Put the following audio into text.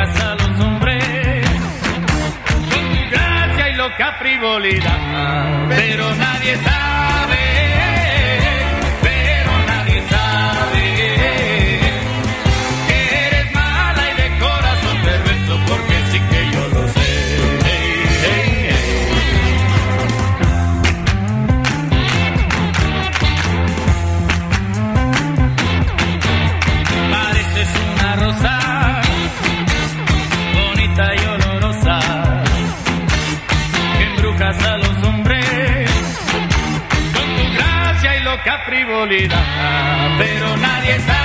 embrujas a los hombres con tu gracia y loca frivolidad, pero nadie sabe, que eres mala y de corazón perverso, porque sí que yo lo sé. Pareces una rosa bonita y olorosa, que embrujas a los hombres con tu gracia y loca frivolidad, pero nadie sabe.